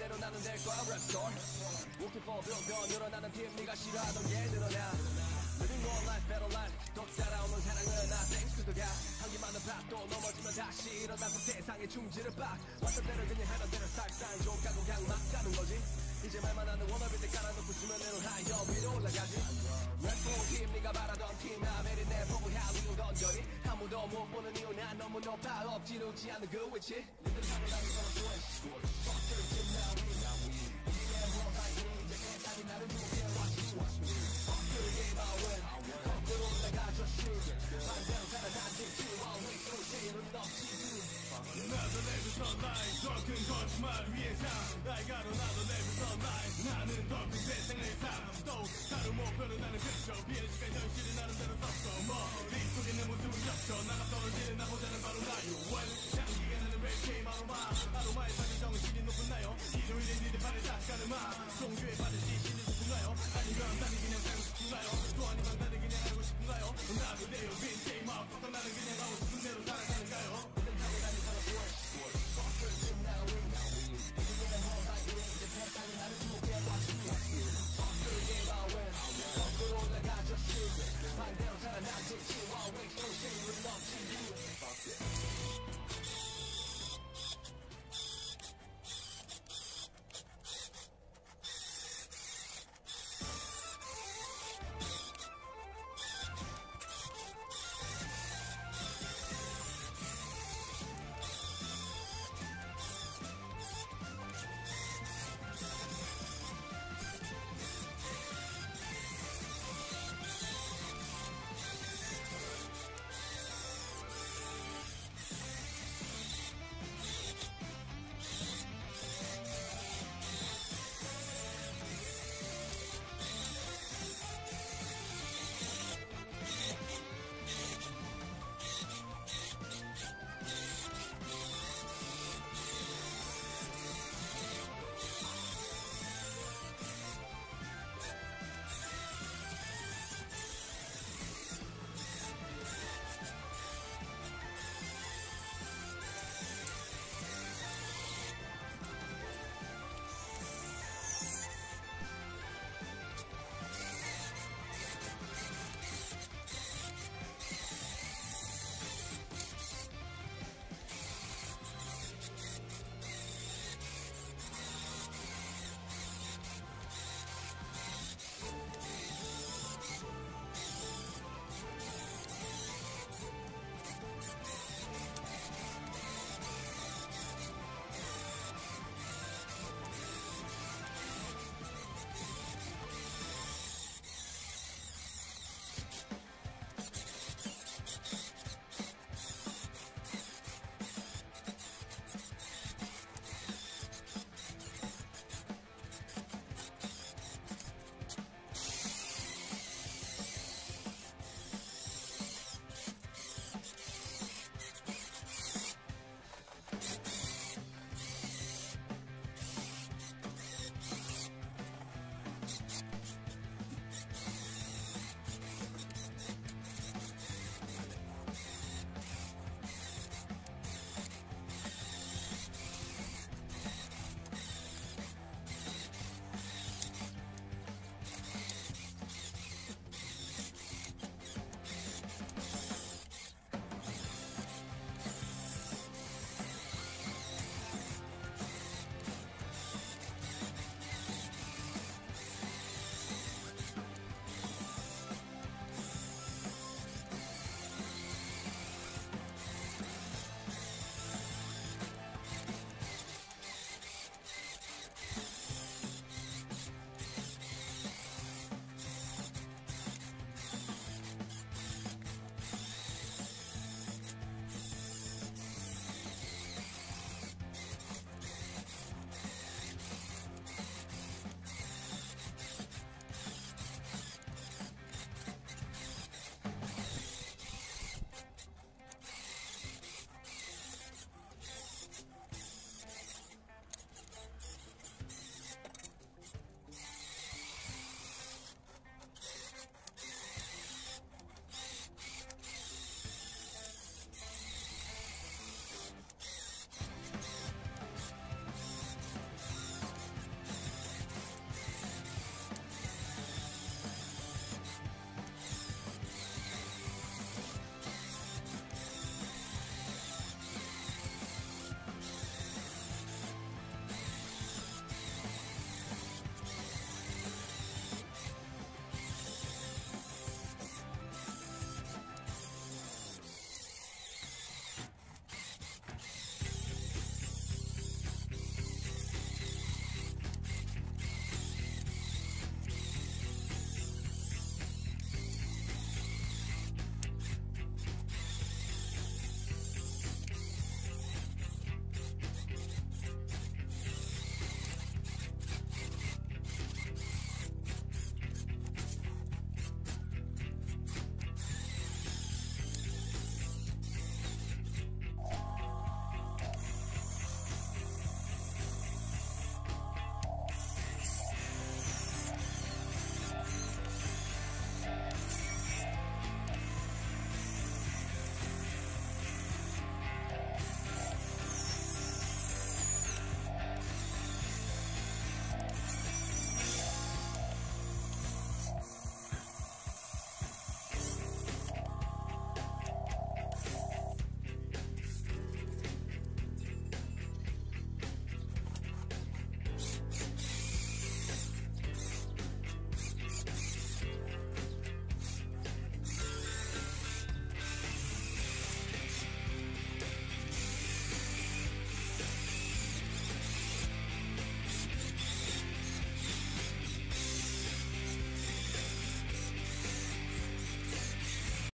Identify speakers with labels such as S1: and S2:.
S1: 대로 나는 될 거야 restore Looking for a build 늘어나는 팀 네가 싫어하던 게 늘어나 Living more life better life 또 따라오는 사랑은 나 thanks to the God 한기 많은 밭도 넘어지면 다시 일어나서 세상에 충지를 박 왔던 대로 그냥 하던 대로 살상 족하고 그냥 막 가는 거지 이제 말만 하는 워너비들 깔아놓고 수면 내로 하여 위로 올라가지 Red 팀 네가 바라던 팀 아메리 내 포부할 이유 던져리 아무도 못 보는 이유 난 너무 높아 엎지르지 않는 그 위치 니들 하고 나는 서로 좋아해 Fucker 팀 나위 이게 뭐가 이제 세상이 나를 보게 watch me Fucker game I win 거꾸로 올라가줘 shoot 반대로 살아나지 always so 제일은 없지
S2: 나도 내부터 나의 더 큰 거짓말 위해 사 나이가로 나도 내부터 나의 나는 더 큰 세상을 살또 다른 목표는 나는 그쳐 비행 시간 현실이 나름대로 섞어 머릿속에 내 모습은 겹쳐 나가 떨어지는 나보다는 바로 나요 향기가 나는 랩게임 아로마의 사진 정신이 높은 나요 일요일에 니들 발을 닦아는 마 종교에 받을지 신을 싶은가요 아니면 나는 그냥 살고 싶은가요 또 아니면 나는 그냥 알고 싶은가요 나도 내요 빈 게임 아프고 나는 그냥